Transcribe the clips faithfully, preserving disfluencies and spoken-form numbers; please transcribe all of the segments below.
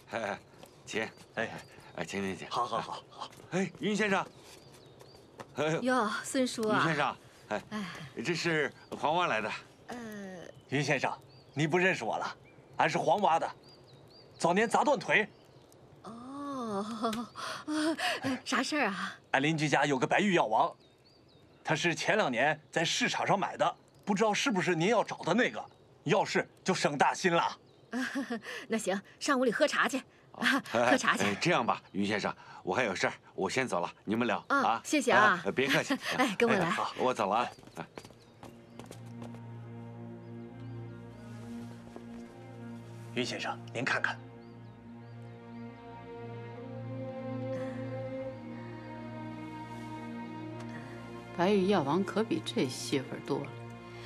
哎，请，哎哎，请请请。 好，好，好，好。 哎，云先生。哎哟，孙叔啊。 云先生，哎，这是黄蛙来的。 呃， 云先生，你不认识我了，俺是黄蛙的，早年砸断腿。 哦，啥事儿啊？ 俺邻居家有个白玉药王，他是前两年在市场上买的，不知道是不是您要找的那个。要是就省大心了。 那行，上屋里喝茶去。啊，喝茶去。 哎，这样吧，于先生，我还有事儿，我先走了，你们聊啊。 谢谢啊， 别客气。 哎，跟我来。 好，我走了啊。 于先生，您看看。 白玉药王可比这戏份多了。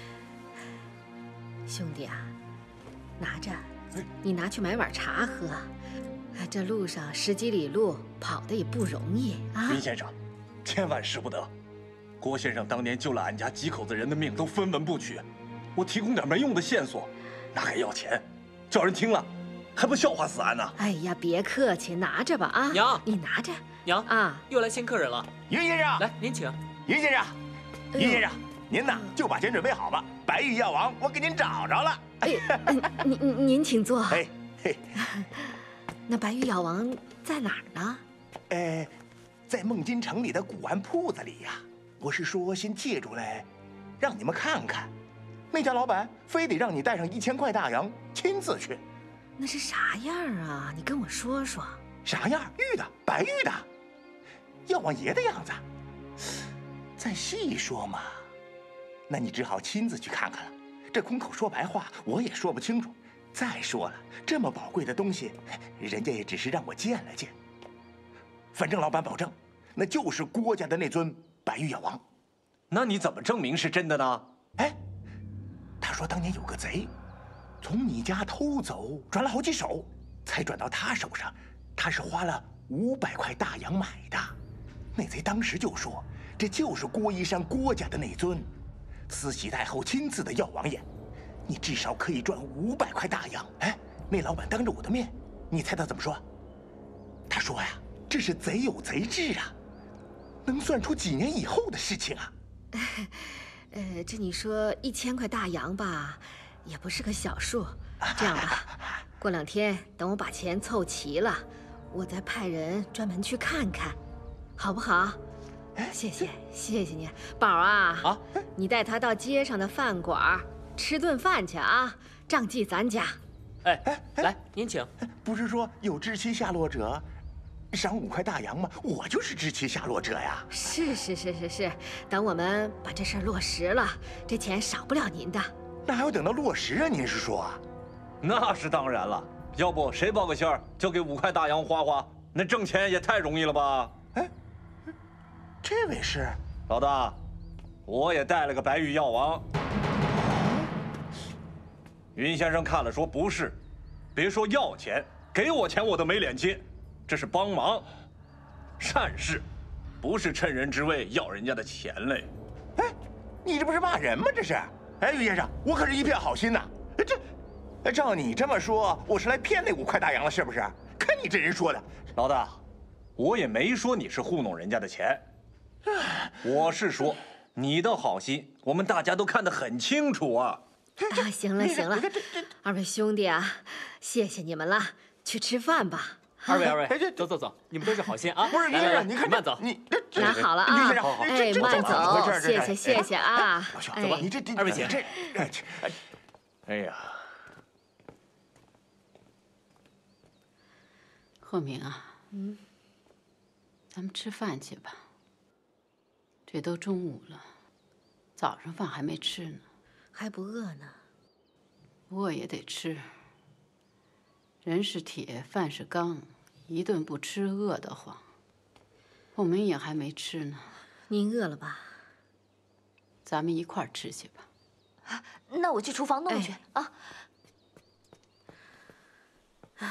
兄弟啊，拿着，你拿去买碗茶喝。这路上十几里路跑的也不容易啊。 云先生，千万使不得。郭先生当年救了俺家几口子人的命，都分文不取。我提供点没用的线索，那还要钱？叫人听了，还不笑话死俺呢？ 哎呀，别客气，拿着吧啊。 娘， 你拿着。 娘啊， 又来新客人了。 云先生， 来，您请。 云先生，云先生，您呐就把钱准备好吧。白玉药王，我给您找着了。 哎，您您您请坐。 哎嘿， 那白玉药王在哪儿呢？ 呃，在梦金城里的古玩铺子里呀。我是说，先借出来，让你们看看。那家老板非得让你带上一千块大洋，亲自去。 那是啥样啊？你跟我说说。 啥样？玉的，白玉的，药王爷的样子。再细说嘛，那你只好亲自去看看了。这空口说白话，我也说不清楚。再说了，这么宝贵的东西，人家也只是让我见了见。反正老板保证，那就是郭家的那尊白玉药王。 那你怎么证明是真的呢？ 哎，他说当年有个贼，从你家偷走，转了好几手，才转到他手上。他是花了五百块大洋买的。那贼当时就说，这就是郭一山郭家的那尊慈禧太后亲赐的药王爷，你至少可以赚五百块大洋。哎，那老板当着我的面，你猜他怎么说？他说呀，这是贼有贼智啊，能算出几年以后的事情啊。 呃，这你说一千块大洋吧，也不是个小数。这样吧，过两天等我把钱凑齐了，我再派人专门去看看，好不好？谢谢，谢谢你，宝啊！啊，你带他到街上的饭馆吃顿饭去啊，账记咱家。 哎哎，来，您请。 不是说有知其下落者赏五块大洋吗？我就是知其下落者呀。 是是是是是，等我们把这事儿落实了，这钱少不了您的。 那还要等到落实啊？您是说？ 那是当然了，要不谁报个信儿就给五块大洋花花，那挣钱也太容易了吧？ 哎，这位是老大，我也带了个白玉药王。云先生看了说不是，别说要钱，给我钱我都没脸接，这是帮忙，善事，不是趁人之危要人家的钱嘞。 哎，你这不是骂人吗？这是。哎，于先生，我可是一片好心呐。这，照你这么说，我是来骗那五块大洋了，是不是？看你这人说的。 老大，我也没说你是糊弄人家的钱，我是说你的好心，我们大家都看得很清楚啊。 啊，行了行了，二位兄弟啊，谢谢你们了，去吃饭吧。 二位二位，走走走，你们都是好心啊。 不是于先生，你看慢走。 你拿好了啊，哎，慢走，谢谢谢谢啊。 老兄，走吧，你这二位请。 这， 哎呀， 鹤鸣啊，嗯，咱们吃饭去吧。这都中午了，早上饭还没吃呢。 还不饿呢？ 饿也得吃。人是铁，饭是钢，一顿不吃饿得慌。我们也还没吃呢。 您饿了吧？ 咱们一块儿吃去吧。 啊，那我去厨房弄去啊。 哎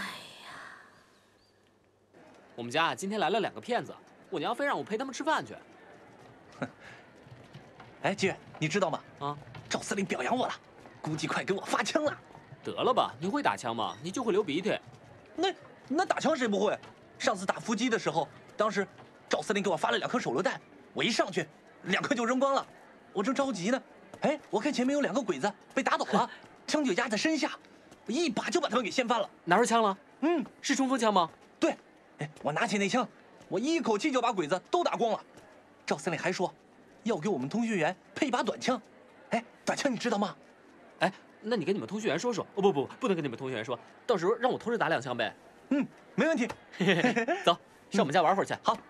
呀， 我们家今天来了两个骗子，我娘非让我陪他们吃饭去。 哼。哎，姐，你知道吗？ 啊。 赵司令表扬我了，估计快给我发枪了。 得了吧，你会打枪吗？你就会流鼻涕。 那那打枪谁不会？上次打伏击的时候，当时赵司令给我发了两颗手榴弹，我一上去，两颗就扔光了。我正着急呢，哎，我看前面有两个鬼子被打倒了，枪就压在身下，我一把就把他们给掀翻了。 拿出枪了？ 嗯， 是冲锋枪吗？ 对，哎，我拿起那枪，我一口气就把鬼子都打光了。赵司令还说，要给我们通讯员配一把短枪。哎，短枪你知道吗？ 哎，那你跟你们通讯员说说。哦不不，不能跟你们通讯员说，到时候让我偷着打两枪呗。 嗯，没问题。 走，上我们家玩会儿去。 好。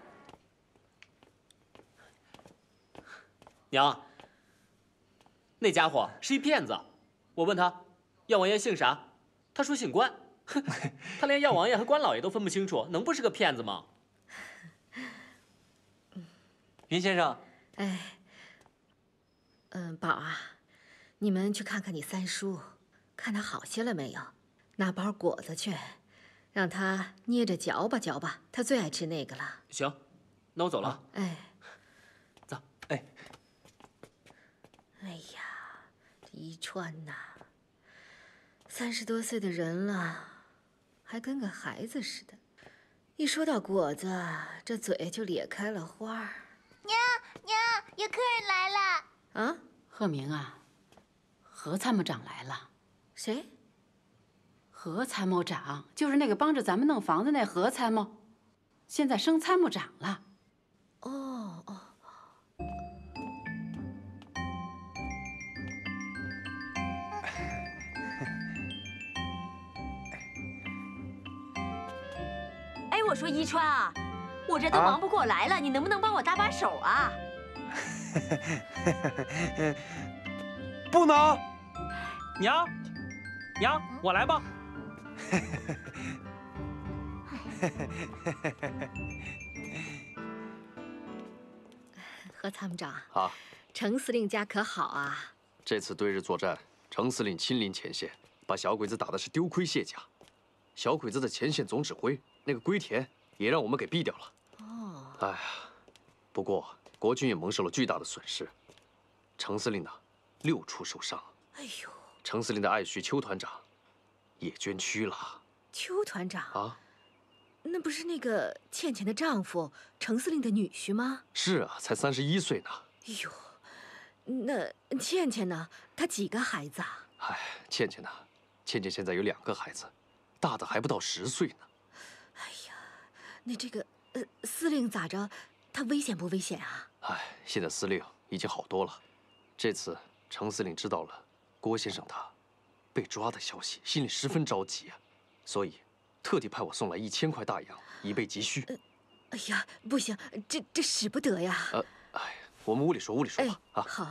娘，那家伙是一骗子。我问他，药王爷姓啥？他说姓关。哼，他连药王爷和关老爷都分不清楚，能不是个骗子吗？ 云先生， 哎，嗯，宝啊，你们去看看你三叔，看他好些了没有？拿包果子去，让他捏着嚼吧嚼吧，他最爱吃那个了。 行，那我走了。 哎， 走。 哎， 哎呀，这一川呐，三十多岁的人了，还跟个孩子似的。一说到果子，这嘴就咧开了花儿。 娘娘，有客人来了。 啊， 鹤鸣啊，何参谋长来了。 谁？ 何参谋长，就是那个帮着咱们弄房子那何参谋，现在升参谋长了。 哦哦。 哎，我说一川啊，我这都忙不过来了，你能不能帮我搭把手啊？ 不能。娘，娘，我来吧。 何参谋长啊， 程司令家可好啊？ 这次对日作战，程司令亲临前线，把小鬼子打的是丢盔卸甲。小鬼子的前线总指挥那个龟田也让我们给毙掉了。 哦， 哎呀，不过国军也蒙受了巨大的损失。程司令呢，六处受伤。 哎呦， 程司令的爱婿邱团长也捐躯了。 邱团长啊， 那不是那个倩倩的丈夫程司令的女婿吗？ 是啊，才三十一岁呢。 哎呦，那倩倩呢？她几个孩子啊？ 哎，倩倩呢？倩倩现在有两个孩子，大的还不到十岁呢。 哎呀，那这个呃，司令咋着？他危险不危险啊？ 哎，现在司令已经好多了。这次程司令知道了郭先生他被抓的消息，心里十分着急啊，所以特地派我送来一千块大洋，以备急需。 呃、哎呀，不行，这这使不得呀。 呃，哎，我们屋里说，屋里说吧。 哎、 啊， 好。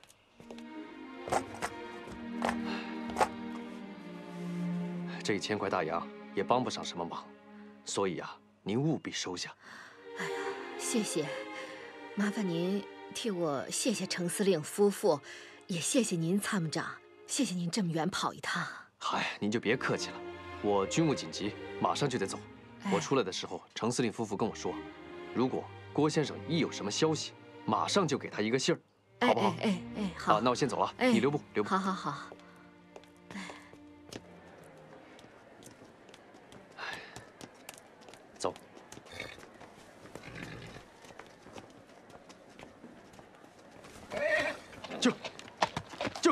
这一千块大洋也帮不上什么忙，所以啊，您务必收下。 哎呀，谢谢，麻烦您替我谢谢程司令夫妇，也谢谢您参谋长，谢谢您这么远跑一趟。 嗨，您就别客气了，我军务紧急，马上就得走。 哎、 我出来的时候，程司令夫妇跟我说，如果郭先生一有什么消息，马上就给他一个信儿，好不好？ 哎哎哎，哎好。 啊，那我先走了， 哎、 你留步，留步。 好好好。 走。就就。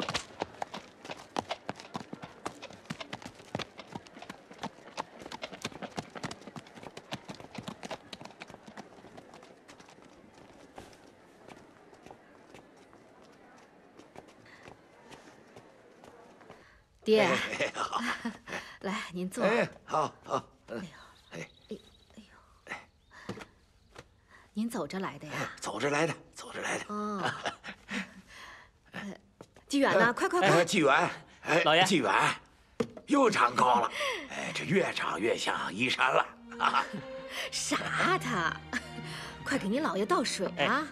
爹，来，您坐。 哎，好好。 哎呦，哎哎呦，您走着来的呀？ 走着来的，走着来的。 哦。纪远呢？快快快！ 纪远，哎， 老爷， 纪远，又长高了，哎，这越长越像衣衫了。 傻他，快给您老爷倒水啊！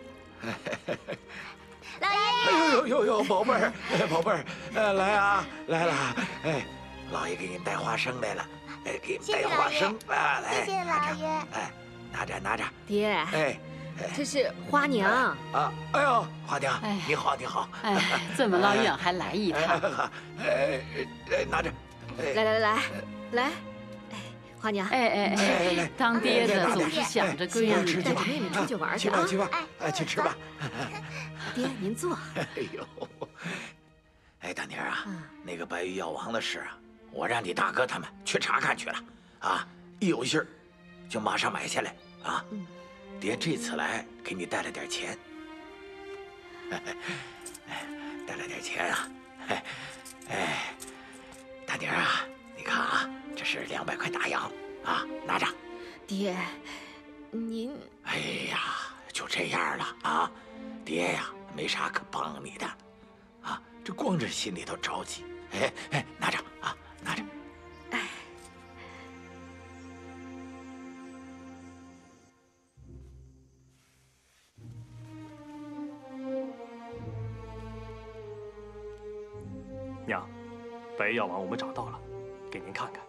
老爷， 哎呦呦呦呦，宝贝儿，宝贝儿，呃，来啊，来了，哎，老爷给您带花生来了，哎，给您带花生啊，来， 谢谢老爷， 哎，拿着拿着， 爹， 哎， 这是花娘啊，哎呦，花娘，你好你好， 哎，这么老远还来一趟， 哎，拿着， 来来来来来，哎， 花娘， 哎哎哎，当爹的总是想着闺女， 带着妹妹出去玩去啊！ 去吧，哎，去吃吧。 爹，您坐。 哎呦，哎，大妮儿啊，那个白玉药王的事啊，我让你大哥他们去查看去了啊，一有信儿就马上买下来啊。爹这次来给你带了点钱，带了点钱啊，哎，大妮儿啊，你看啊，这是两百块大洋啊，拿着。 爹，您…… 哎呀，就这样了啊，爹呀，没啥可帮你的，啊，这光是心里头着急。哎哎，拿着啊，拿着。 哎， 娘，白玉药王我们找到了，给您看看。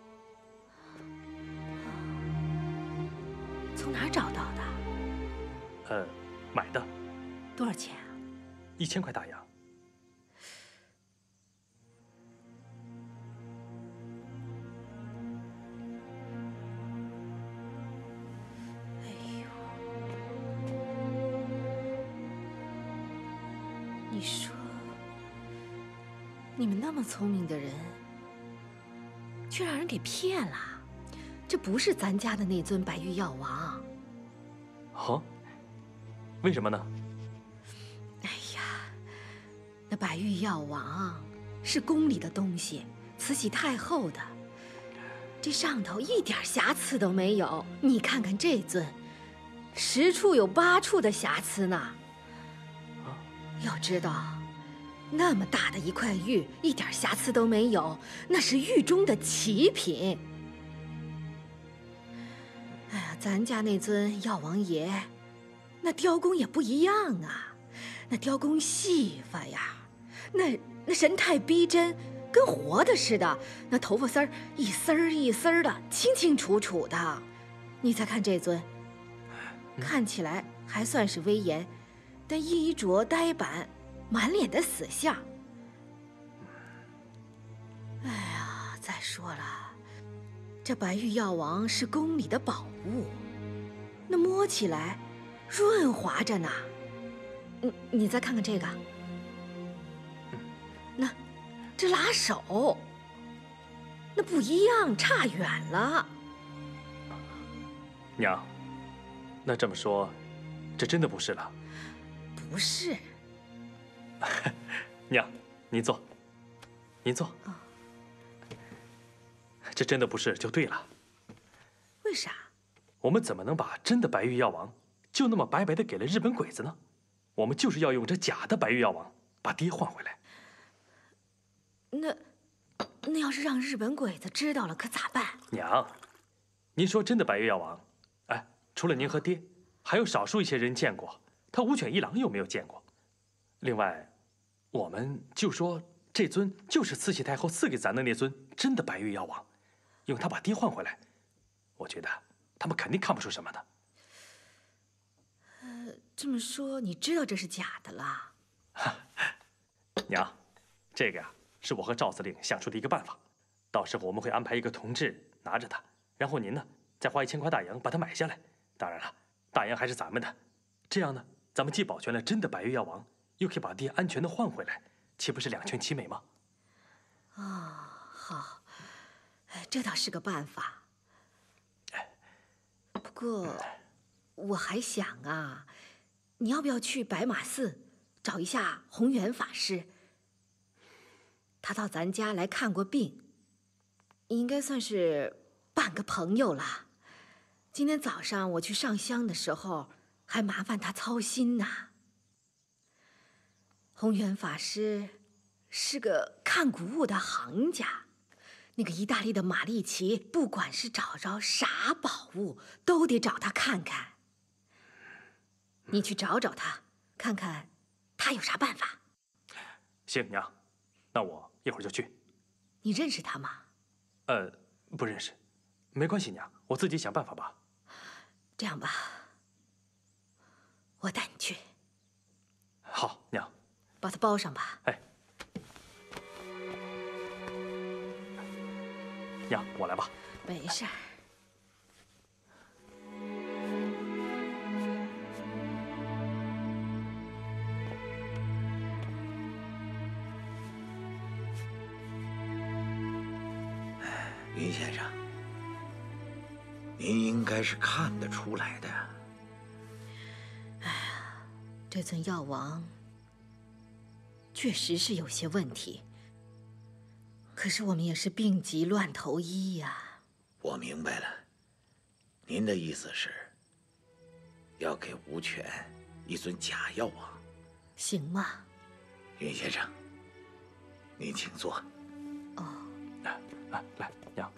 从哪儿找到的？ 呃，买的， 多少钱啊？ 一千块大洋。 哎呦，你说，你们那么聪明的人，却让人给骗了。这不是咱家的那尊白玉药王。 哦，为什么呢？ 哎呀，那白玉药王是宫里的东西，慈禧太后的，这上头一点瑕疵都没有。你看看这尊，十处有八处的瑕疵呢。要知道，那么大的一块玉，一点瑕疵都没有，那是玉中的奇品。哎呀，咱家那尊药王爷，那雕工也不一样啊，那雕工细发呀，那那神态逼真，跟活的似的，那头发丝儿一丝儿一丝儿的，清清楚楚的。你再看这尊，看起来还算是威严，但衣着呆板，满脸的死相。哎呀，再说了，这白玉药王是宫里的宝物，那摸起来润滑着呢。你你再看看这个，那这拉手，那不一样，差远了。 娘，那这么说，这真的不是了？ 不是。 娘，您坐，您坐。 哦， 这真的不是就对了。 为啥？ 我们怎么能把真的白玉药王就那么白白的给了日本鬼子呢？我们就是要用这假的白玉药王把爹换回来。 那那要是让日本鬼子知道了，可咋办？ 娘，您说真的白玉药王，哎，除了您和爹，还有少数一些人见过，他五犬一郎有没有见过？另外，我们就说这尊就是慈禧太后赐给咱的那尊真的白玉药王，用它把爹换回来，我觉得他们肯定看不出什么的。 呃，这么说，你知道这是假的啦？ 娘，这个呀，是我和赵司令想出的一个办法。到时候我们会安排一个同志拿着它，然后您呢，再花一千块大洋把它买下来。当然了，大洋还是咱们的。这样呢，咱们既保全了真的白玉药王，又可以把爹安全的换回来，岂不是两全其美吗？ 啊、哦，好，这倒是个办法。不过，我还想啊，你要不要去白马寺找一下弘源法师？他到咱家来看过病，应该算是半个朋友了。今天早上我去上香的时候，还麻烦他操心呢。弘源法师是个看古物的行家，那个意大利的马利奇，不管是找着啥宝物，都得找他看看。你去找找他，看看他有啥办法。 行，娘，那我一会儿就去。 你认识他吗？ 呃，不认识，没关系，娘，我自己想办法吧。 这样吧，我带你去。 好，娘。 把它包上吧。 哎。 娘，我来吧。 没事儿。 云先生，您应该是看得出来的。 哎呀，这尊药王确实是有些问题，可是我们也是病急乱投医呀。 我明白了，您的意思是要给吴权一尊假药王， 行吗？ 云先生，您请坐。 哦， 来来来，娘。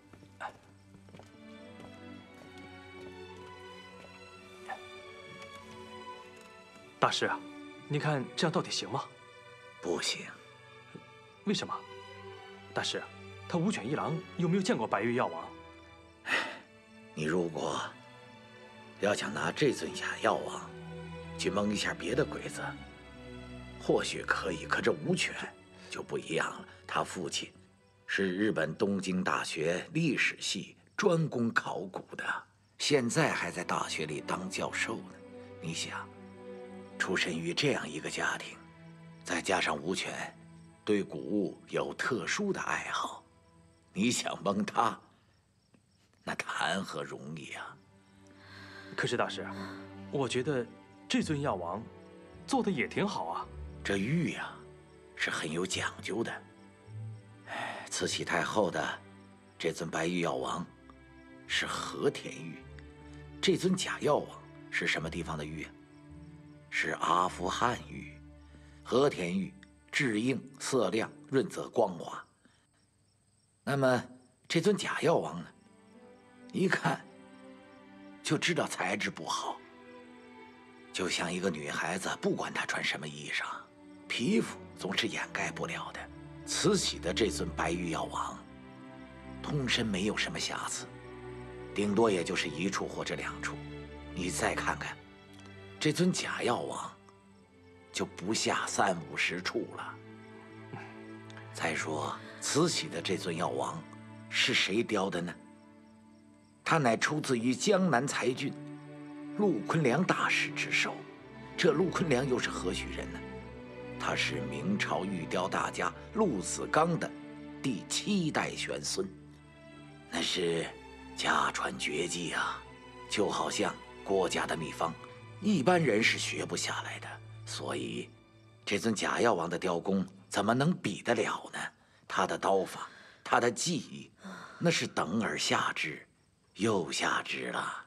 大师啊，您看这样到底行吗？ 不行。 为什么？大师，他武犬一郎有没有见过白玉药王？ 你如果要想拿这尊假药王去蒙一下别的鬼子，或许可以。可这武犬就不一样了，他父亲是日本东京大学历史系专攻考古的，现在还在大学里当教授呢。你想，出身于这样一个家庭，再加上武犬对古物有特殊的爱好，你想蒙他，那谈何容易啊！ 可是大师，我觉得这尊药王做的也挺好啊。 这玉呀，是很有讲究的。慈禧太后的这尊白玉药王是和田玉，这尊假药王是什么地方的玉啊？是阿富汗玉。和田玉质硬、色亮、润泽、光滑。那么这尊假药王呢？一看就知道材质不好，就像一个女孩子，不管她穿什么衣裳，皮肤总是掩盖不了的。慈禧的这尊白玉药王，通身没有什么瑕疵，顶多也就是一处或者两处。你再看看这尊假药王，就不下三五十处了。再说慈禧的这尊药王是谁雕的呢？他乃出自于江南才俊陆坤良大师之手。这陆坤良又是何许人呢？他是明朝玉雕大家陆子刚的第七代玄孙，那是家传绝技啊，就好像国家的秘方，一般人是学不下来的。所以，这尊假药王的雕工怎么能比得了呢？他的刀法，他的技艺，那是等而下之，又下之了。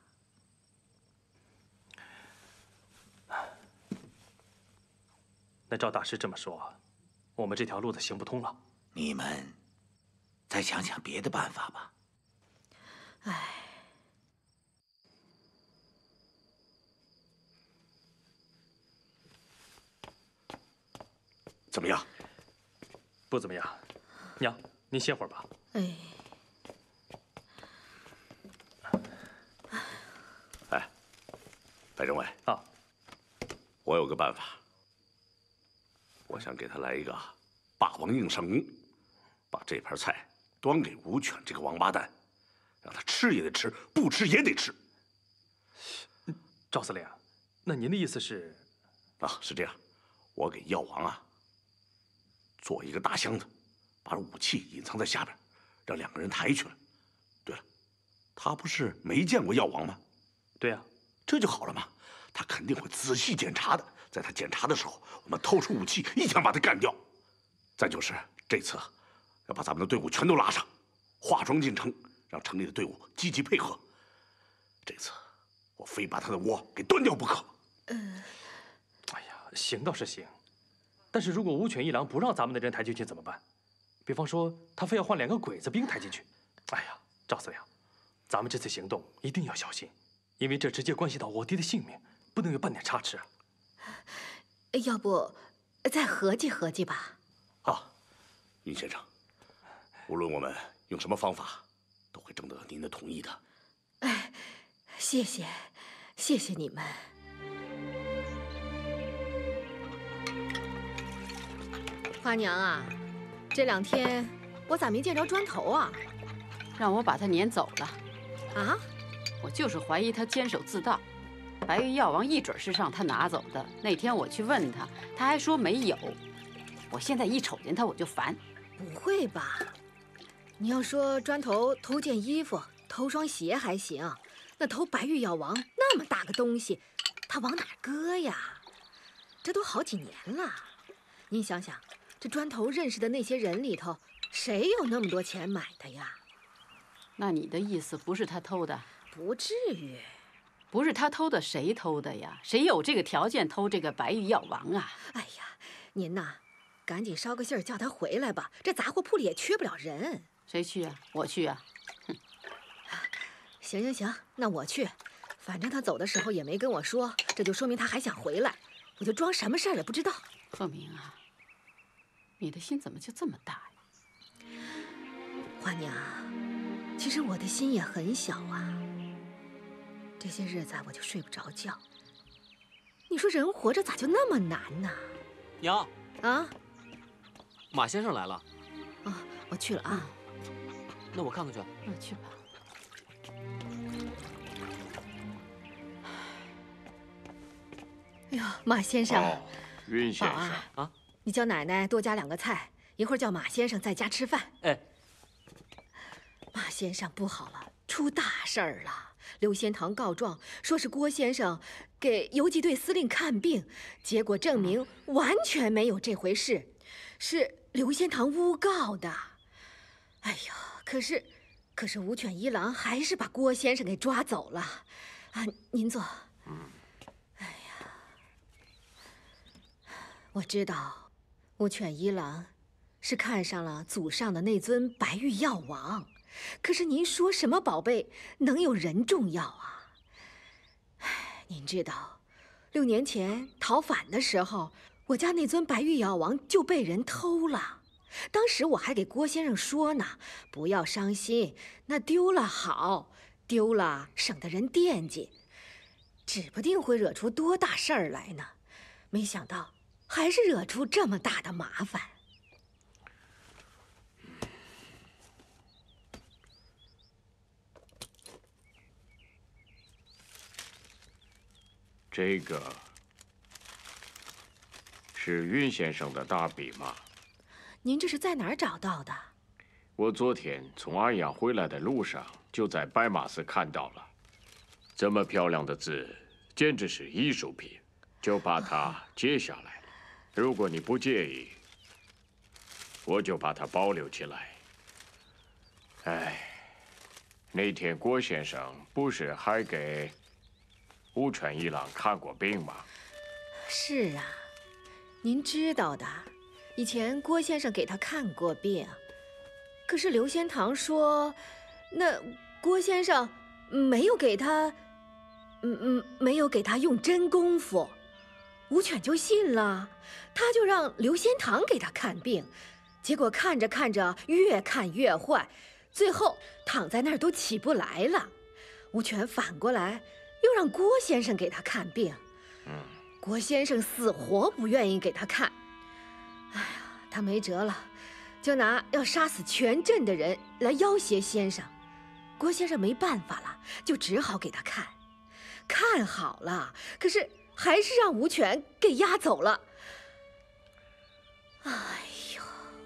那照大师这么说，我们这条路子行不通了。 你们再想想别的办法吧。 唉。 怎么样？ 不怎么样。娘，您歇会儿吧。 哎。 哎，白政委啊， 我有个办法。我想给他来一个霸王硬上弓，把这盘菜端给武犬这个王八蛋，让他吃也得吃，不吃也得吃。 赵司令，那您的意思是？ 啊，是这样，我给药王啊做一个大箱子，把武器隐藏在下边，让两个人抬去了。对了，他不是没见过药王吗？ 对呀， 这就好了嘛。他肯定会仔细检查的，在他检查的时候，我们掏出武器，一枪把他干掉。再就是这次要把咱们的队伍全都拉上，化妆进城，让城里的队伍积极配合。这次我非把他的窝给端掉不可。 嗯。 哎呀，行倒是行，但是如果武犬一郎不让咱们的人抬进去怎么办？比方说他非要换两个鬼子兵抬进去。哎呀，赵司令，咱们这次行动一定要小心，因为这直接关系到我爹的性命。不能有半点差池啊！ 要不再合计合计吧？ 啊，云先生，无论我们用什么方法，都会征得您的同意的。 哎，谢谢，谢谢你们。花娘啊，这两天我咋没见着砖头啊？ 让我把他撵走了。 啊？ 我就是怀疑他监守自盗，白玉药王一准是让他拿走的。那天我去问他，他还说没有。我现在一瞅见他我就烦。 不会吧？你要说砖头偷件衣服、偷双鞋还行，那偷白玉药王那么大个东西，他往哪儿搁呀？这都好几年了。您想想，这砖头认识的那些人里头，谁有那么多钱买的呀？ 那你的意思不是他偷的？ 不至于。 不是他偷的，谁偷的呀？谁有这个条件偷这个白玉药王啊？ 哎呀，您呐，赶紧捎个信儿叫他回来吧，这杂货铺里也缺不了人。 谁去啊？我去啊。哼。 行行行，那我去。反正他走的时候也没跟我说，这就说明他还想回来。我就装什么事儿也不知道。 鹤鸣啊，你的心怎么就这么大呀？ 花娘，其实我的心也很小啊。这些日子我就睡不着觉。你说人活着咋就那么难呢？ 娘啊， 马先生来了。 啊，我去了啊。 那我看看去。 那去吧。 哎呦，马先生， 哦，云先生啊， 啊， 你叫奶奶多加两个菜，一会儿叫马先生在家吃饭。 哎， 马先生不好了，出大事儿了。刘仙堂告状，说是郭先生给游击队司令看病，结果证明完全没有这回事，是刘仙堂诬告的。哎呀，可是，可是武犬一郎还是把郭先生给抓走了。啊，您坐。 嗯。 哎呀，我知道，武犬一郎是看上了祖上的那尊白玉药王。可是您说什么宝贝能有人重要啊？唉，您知道，六年前讨反的时候，我家那尊白玉药王就被人偷了。当时我还给郭先生说呢，不要伤心，那丢了好，丢了省得人惦记，指不定会惹出多大事儿来呢。没想到还是惹出这么大的麻烦。 这个是云先生的大笔吗？ 您这是在哪儿找到的？ 我昨天从安阳回来的路上，就在白马寺看到了。这么漂亮的字，简直是艺术品，就把它接下来了。如果你不介意，我就把它保留起来。哎，那天郭先生不是还给武犬一郎看过病吗？ 是啊，您知道的，以前郭先生给他看过病，可是刘仙堂说，那郭先生没有给他，嗯嗯，没有给他用真功夫，武犬就信了，他就让刘仙堂给他看病，结果看着看着越看越坏，最后躺在那儿都起不来了。武犬反过来又让郭先生给他看病， 嗯， 郭先生死活不愿意给他看。哎呀，他没辙了，就拿要杀死全镇的人来要挟先生。郭先生没办法了，就只好给他看。看好了，可是还是让武犬给押走了。哎呦，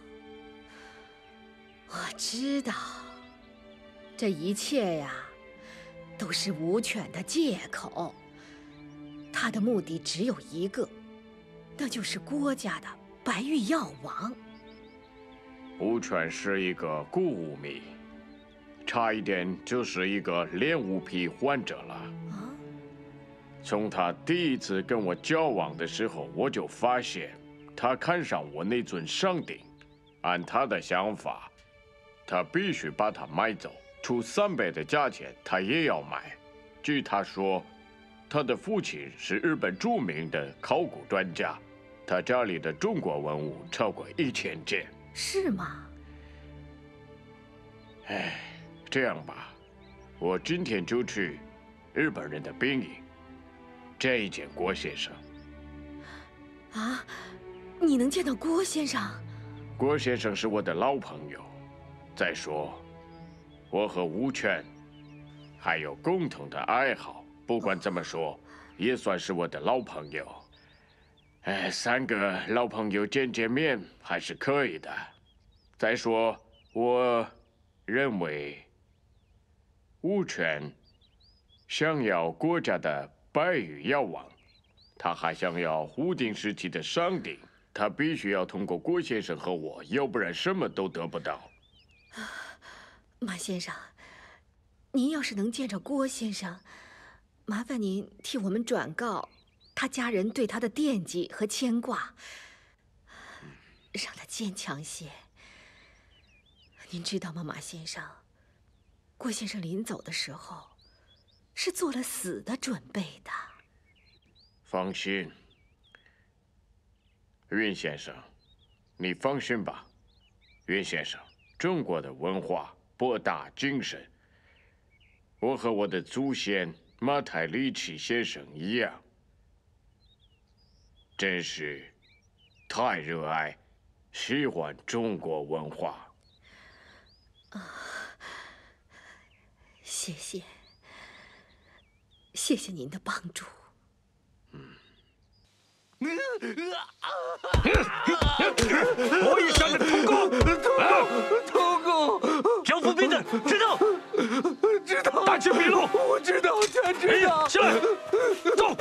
我知道，这一切呀，都是武犬的借口。他的目的只有一个，那就是郭家的白玉药王。 武犬是一个故物迷，差一点就是一个恋物癖患者了。 啊！ 从他第一次跟我交往的时候，我就发现他看上我那尊上鼎，按他的想法，他必须把它买走，出三倍的价钱他也要买。据他说，他的父亲是日本著名的考古专家，他家里的中国文物超过一千件。 是吗？ 哎，这样吧，我今天就去日本人的兵营见一见郭先生。 啊，你能见到郭先生？ 郭先生是我的老朋友。再说， 我和吴权还有共同的爱好，不管怎么说，也算是我的老朋友。哎，三个老朋友见见面还是可以的。再说，我认为吴权想要国家的百余药王，他还想要胡定时期的上顶，他必须要通过郭先生和我，要不然什么都得不到。 马先生，您要是能见着郭先生，麻烦您替我们转告他家人对他的惦记和牵挂，让他坚强些。您知道吗，马先生？郭先生临走的时候，是做了死的准备的。 放心，云先生，你放心吧。云先生，中国的文化博大精深，我和我的祖先马太利奇先生一样，真是太热爱、喜欢中国文化。 啊，谢谢，谢谢您的帮助。 我也想着通过， 通过， 交付兵的，知道？ 知道。 大旗笔录， 我知道，全知道。 起来，走。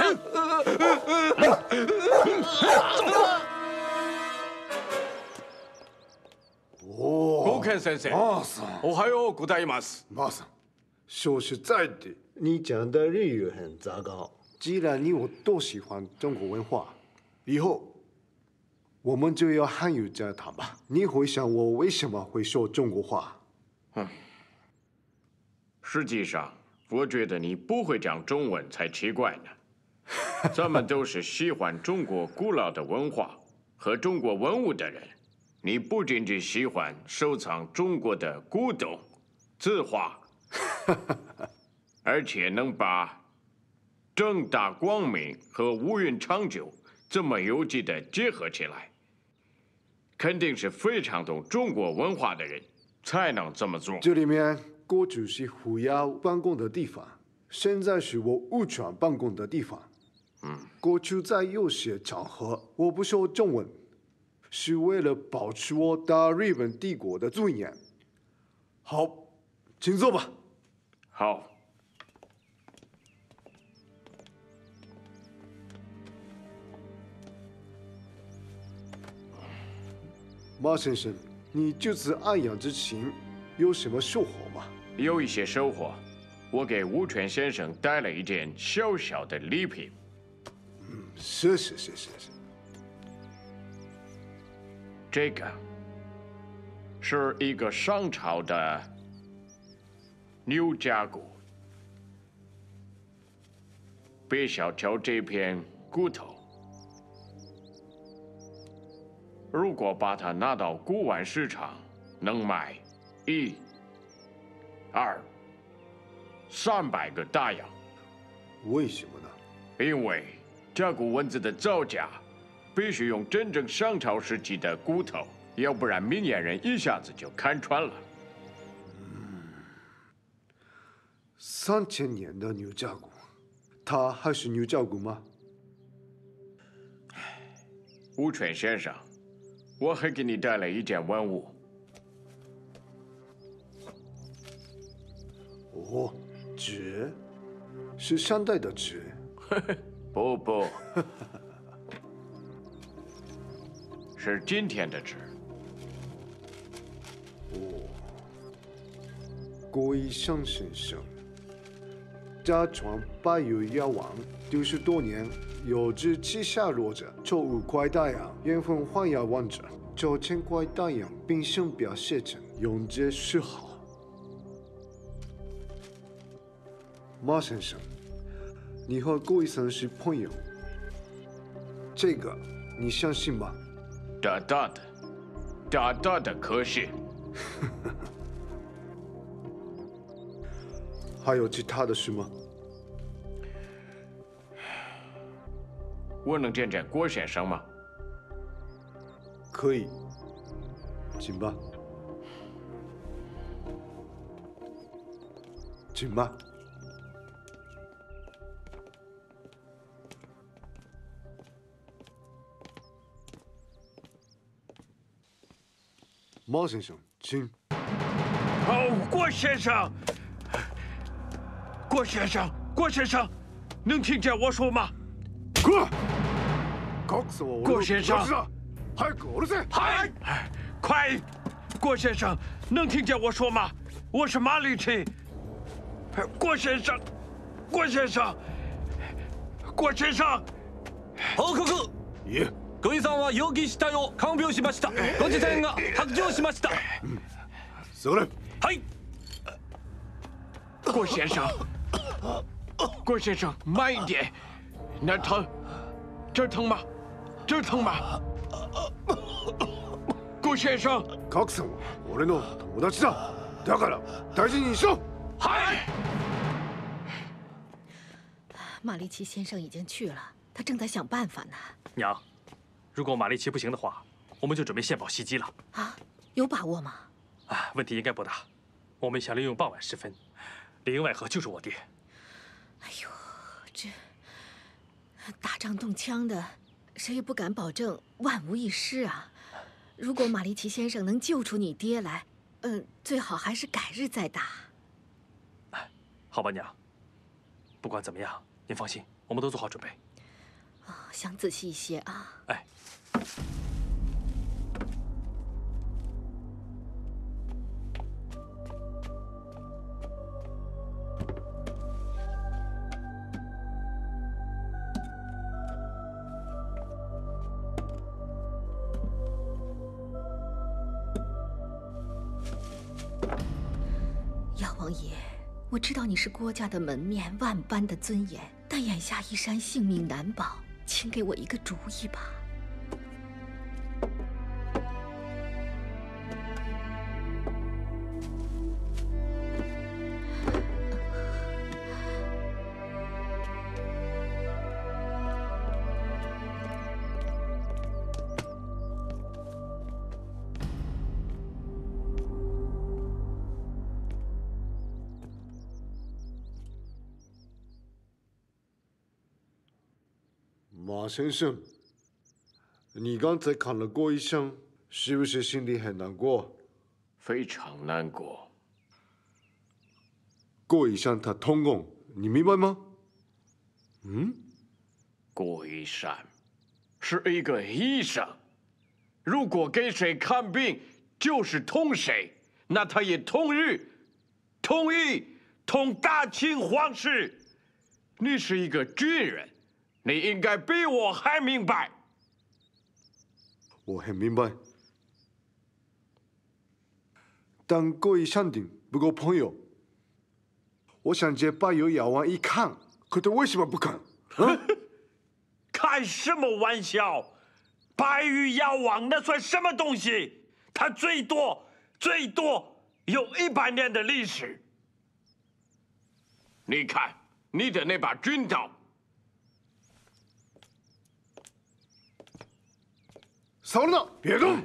高健先生。 マーさん。 おはようございます。 マーさん，说实在的，你讲的日语很糟糕。既然你我都喜欢中国文化，以后我们就要汉语交谈吧。你会想我为什么会说中国话？ 嗯，实际上，我觉得你不会讲中文才奇怪呢。咱们都是喜欢中国古老的文化和中国文物的人。你不仅仅喜欢收藏中国的古董、字画，而且能把正大光明和乌云长久这么有机的结合起来，肯定是非常懂中国文化的人才能这么做。 这里面过去是胡耀办公的地方，现在是我吴权办公的地方。 嗯， 过去在有些场合我不说中文，是为了保持我大日本帝国的尊严。好，请坐吧。 好。 马先生，你这次安阳之行有什么收获吗？ 有一些收获，我给吴权先生带了一件小小的礼品。 嗯，是是是是是。 这个是一个商朝的牛甲骨，别小瞧这片骨头。如果把它拿到古玩市场，能卖一、二、三百个大洋。 为什么呢？ 因为甲骨文字的造假必须用真正商朝时期的骨头，要不然明眼人一下子就看穿了。 嗯，三千年的牛甲骨，它还是牛甲骨吗？ 吴权先生。我还给你带来一件文物。 哦，纸，是现代的纸。 不不，是今天的纸。 哦，郭一生先生，家传百余药王六十多年。有只旗下落着抽五块大洋，缘分换药王者，九千块大洋并生表写成永结嗜好。马先生，你和郭医生是朋友，这个你相信吗？ 大大的，大大的可信。 还有其他的事吗？ 我能见见郭先生吗？ 可以，请吧。 请吧。马先生，请。 哦，郭先生，郭先生，郭先生，能听见我说吗？ 过。郭先生， 快过来噻！ 嗨，快！郭先生，能听见我说吗？我是马里奇。郭先生，郭先生，郭先生。 報告。 いえ。 ご遺産は容疑死体を看病しました。ご自宅が白状しました。 それ。 はい。郭先生，郭先生，慢一点。那疼，这儿疼吗？这儿疼吗？郭先生。 格さんは俺の友達だ。だから大事にしろ。 はい。 马利奇先生已经去了，他正在想办法呢。 娘，如果马利奇不行的话，我们就准备献宝袭击了。 啊，有把握吗？ 啊，问题应该不大。我们想利用傍晚时分，里应外合救出我爹。 哎呦，这打仗动枪的，谁也不敢保证万无一失啊。如果马利奇先生能救出你爹来，嗯，最好还是改日再打。 好吧，娘。不管怎么样，您放心，我们都做好准备。 哦，想仔细一些啊。 哎。 妖王爷，我知道你是郭家的门面，万般的尊严，但眼下一山性命难保，请给我一个主意吧。 马先生，你刚才看了郭医生，是不是心里很难过？ 非常难过。 郭医生他通共，你明白吗？嗯？ 郭医生是一个医生，如果给谁看病就是通谁，那他也同意，同意同大清皇室。你是一个军人。你应该比我还明白。 我很明白，但郭医生的不够朋友。我想借白油药丸一看，可他为什么不看？啊？ 开什么玩笑！白玉药王那算什么东西？它最多最多有一百年的历史。你看你的那把军刀。 扫了，别动！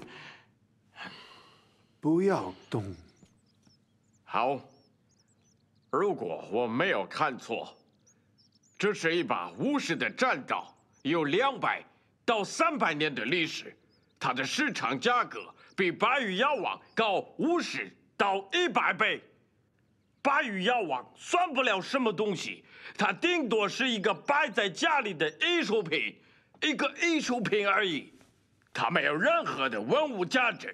不要动。 好，如果我没有看错，这是一把武士的战刀，有两百到三百年的历史，它的市场价格比白玉药王高五十到一百倍。白玉药王算不了什么东西，它顶多是一个摆在家里的艺术品，一个艺术品而已。它没有任何的文物价值。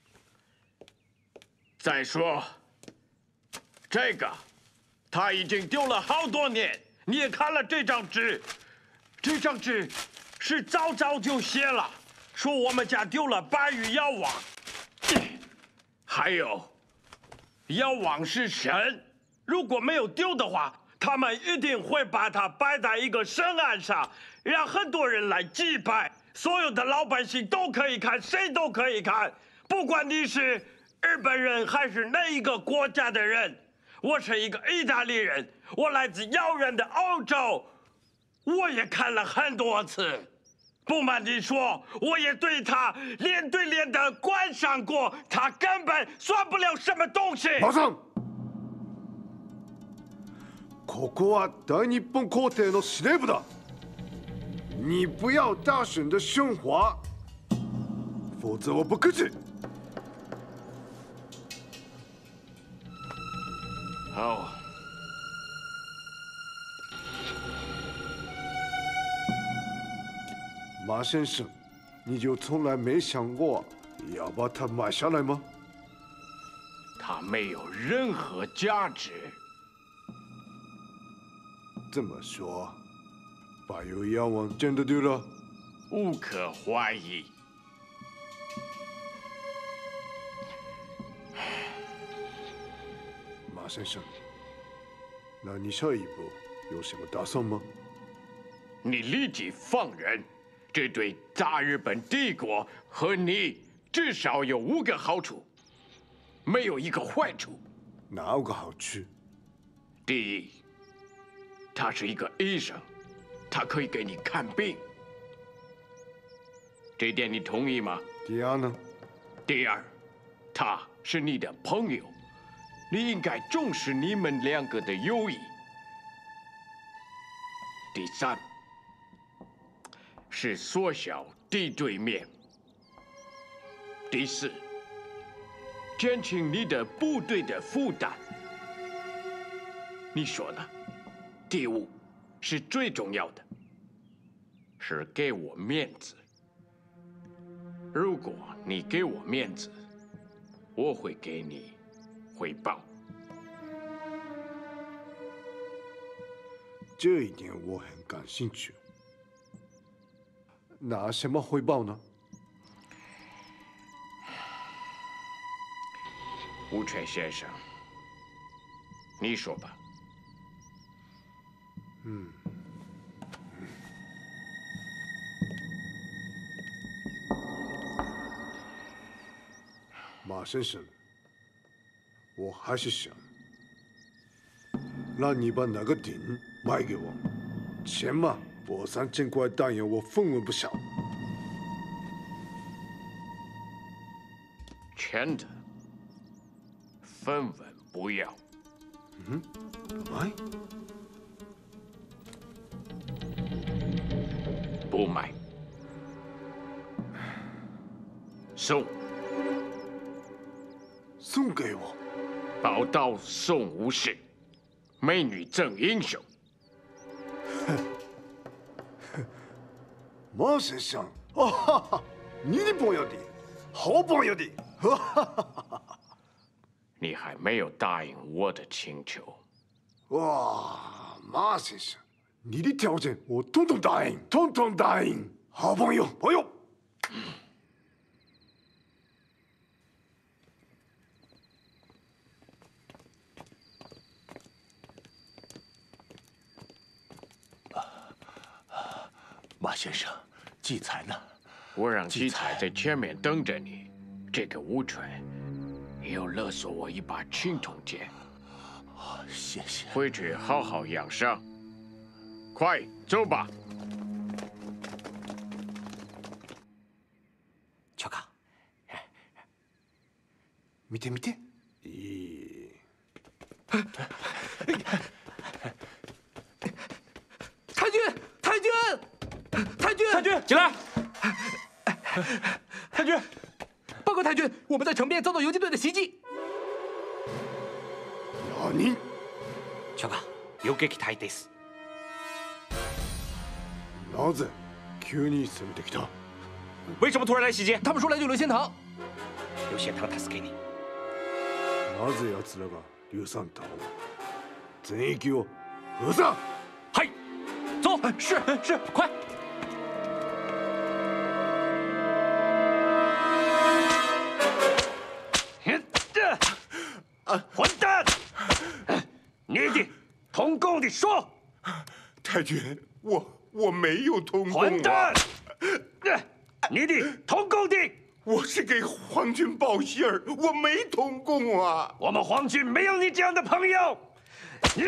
再说，这个它已经丢了好多年。你也看了这张纸，这张纸是早早就写了，说我们家丢了白玉药王。还有，药王是神，如果没有丢的话，他们一定会把它摆在一个神案上，让很多人来祭拜。所有的老百姓都可以看，谁都可以看，不管你是日本人还是哪一个国家的人。我是一个意大利人，我来自遥远的欧洲，我也看了很多次。不瞒你说，我也对他脸对脸的观赏过，他根本算不了什么东西。 马上！ ここは大日本皇帝の司令部的，你不要大声的喧哗，否则我不客气。 好。 马先生，你就从来没想过要把它买下来吗？ 它没有任何价值。 这么说，百有妖王真的丢了？ 无可怀疑。 马先生，那你下一步有什么打算吗？ 你立即放人。 这对大日本帝国和你至少有五个好处，没有一个坏处。 哪五个好处？ 第一，他是一个医生，他可以给你看病，这点你同意吗？ 第二呢？ 第二，他是你的朋友，你应该重视你们两个的友谊。第三。 是缩小敌对面。第四，减轻你的部队的负担。你说呢？第五，是最重要的，是给我面子。如果你给我面子，我会给你回报。 这一点我很感兴趣。 拿什么回报呢？ 吴权先生，你说吧。 嗯。马先生，我还是想让你把那个鼎卖给我，钱嘛。 我三千块大洋，我分文不少。 钱的分文不要。 嗯，买？ 不买。送。 送给我。 宝刀送武士，美女赠英雄。 马先生，哦哈哈，你的朋友的，好朋友的，哈哈哈哈。 你还没有答应我的请求。 哇，马先生，你的条件我统统答应，统统答应。好朋友，朋友。 马先生，季才呢？ 我让季才在前面等着你。这个吴权又勒索我一把青铜剑。 谢谢。 回去好好养伤。快走吧。 乔卡， 見て見て。いい。 太君，太君。 太君， 太君，起来！太君， 报告太君，我们在城边遭到游击队的袭击。 何？ 乔卡，游撃隊です。 なぜ急に攻めてきた？ 为什么突然来袭击？他们说来救刘仙堂。 刘仙堂助けに。 なぜ奴らが劉三堂を？全域を封鎖。 はい，走，是是，快。 混蛋！你的通共的说， 太君，我我没有通共、啊。 混蛋！你的通共的， 我是给皇军报信儿，我没通共啊。 我们皇军没有你这样的朋友。你，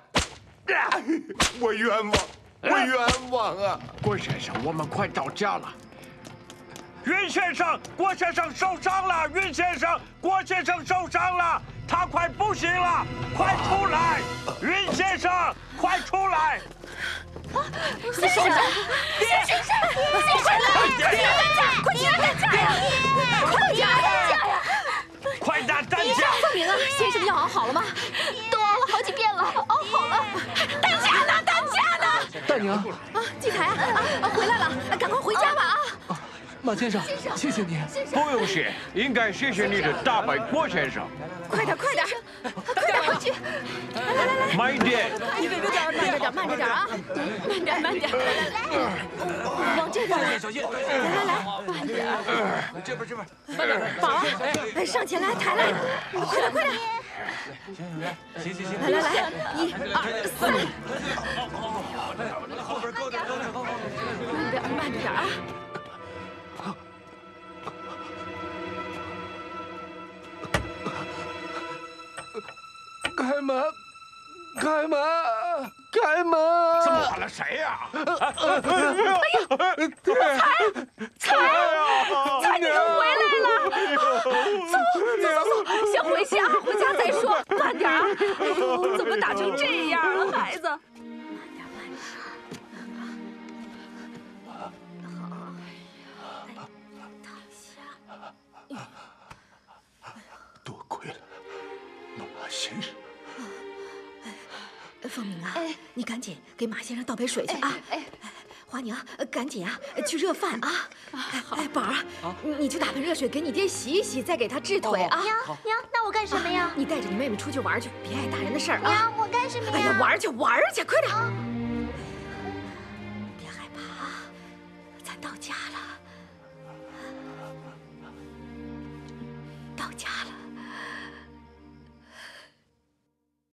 我冤枉，我冤枉啊！ 郭先生，我们快到家了。 云先生，郭先生受伤了！云先生，郭先生受伤了，他快不行了，快出来！云先生，快出来！ 先生，先生，先生，爹，快提来担架呀！快提来担架呀！ 快拿担架！ 凤鸣啊，先生的药熬好了吗？都熬了好几遍了，熬好了。担架呢？担架呢？ 大娘啊，季才啊啊，回来了，赶快回家吧啊！ 马先生，谢谢你。 不用谢，应该谢谢你的打败郭先生。 快点，快点，快点回去！来来来来， 慢一点， 有点慢着点，慢着点啊！慢点，慢点，来来来，往这边来， 小心！ 来来来，慢点。 这边这边， 慢点，宝儿，上前来抬来，快点快点！ 行行行， 来来来，一二三， 后边高点高点高点， 慢点慢着点啊！ 开门，开门，开门！ 怎么了？谁呀？ 哎呀，才才才，你又回来了！走走走走，先回家，回家再说，慢点啊！哎呦，怎么打成这样了，孩子？ 多亏了马先生。 凤鸣啊，你赶紧给马先生倒杯水去啊！哎，花娘，赶紧啊，去热饭啊！哎，宝儿，你去打盆热水给你爹洗一洗，再给他治腿啊！ 娘娘，那我干什么呀？ 你带着你妹妹出去玩去，别碍大人的事儿啊！ 娘，我干什么呀？ 哎呀，玩去玩去，快点！